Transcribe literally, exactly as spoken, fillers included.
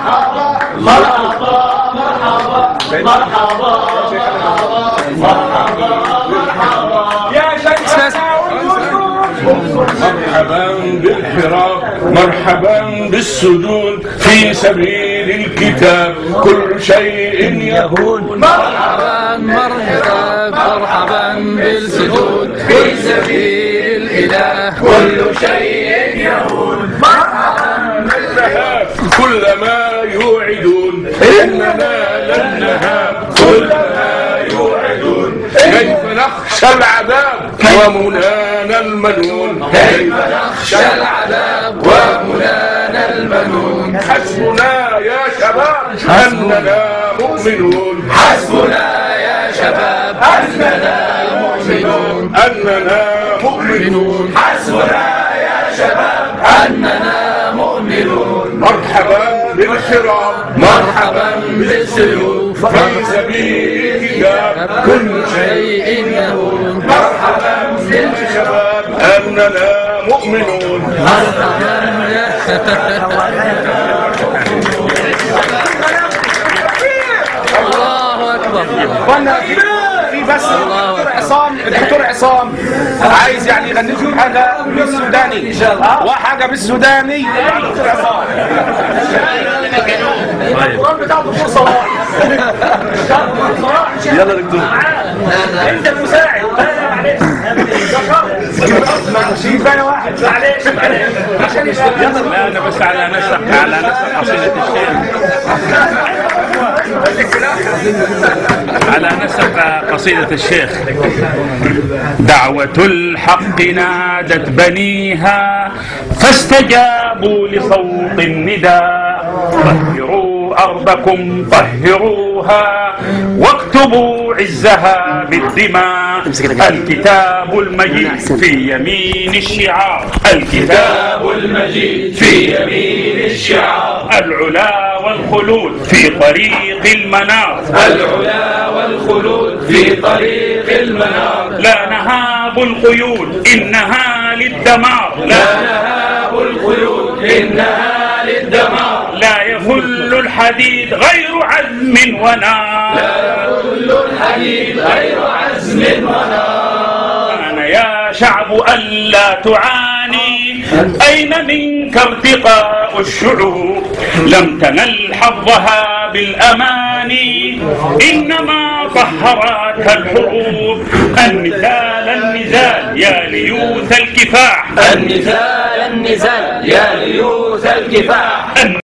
مرحبا مرحبا مرحبا مرحبا مرحبا مرحبا يا شيخ مرحبا بالحراب مرحبا بالسجود في سبيل الكتاب كل شيء يهون. مرحبا مرحبا مرحبا بالسجود في سبيل الإله كل شيء يهون. مرحبا باللهاب كلما يوعدون إننا لن نهاب كلما يوعدون. كيف نخشى العذاب ومنانا المنون كيف نخشى العذاب ومنانا المنون. حسبنا يا شباب أننا مؤمنون حسبنا يا شباب أننا مؤمنون أننا مؤمنون حسبنا يا شباب أننا مؤمنون. مرحبا بالحراب مرحبا بالسيوف في سبيل الكتاب كل شيء يهون. مرحبا بالشباب أننا مؤمنون. مرحبا يا الله أكبر. وانا في في بس الدكتور عصام الدكتور عصام عايز يعني يغني لكم حاجه بالسوداني وحاجه بالسوداني. الدكتور عصام القرآن بتاع الدكتور صلاح. يلا دكتور انت المساعد. معلش انا واحد معلش عشان لا انا بس على نسق على نسق قصيدة الشيخ على نسق قصيدة الشيخ. دعوة الحق نادت بنيها فاستجابوا لصوت النداء. طهروا أرضكم طهروها واكتبوا عزها بالدماء. الكتاب المجيد في يمين الشعار الكتاب المجيد في يمين الشعار. العلا والخلود في طريق المنار العلا والخلود في طريق المنار. لا نهاب القيود إنها للدمار لا نهاب القيود إنها للدمار. لا يفل الحديد غير عزم ونار. لا يفل الحديد غير عزم ونار. أنا يا شعب ألا تعاني أين منك ارتقاء الشعوب. لم تنل حظها بالأماني إنما طهرتها الحروب. النزال النزال يا ليوث الكفاح النزال النزال يا ليوث الكفاح.